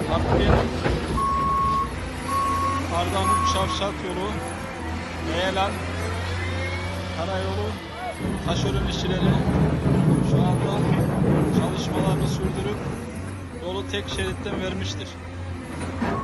Artvin Ardahan Çavşat yolu, Eğlen Karayolu, taşeron işçileri şu anda çalışmalarını sürdürüp yolu tek şeritten vermiştir.